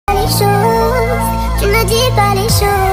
Les choses, tu ne dis pas les choses.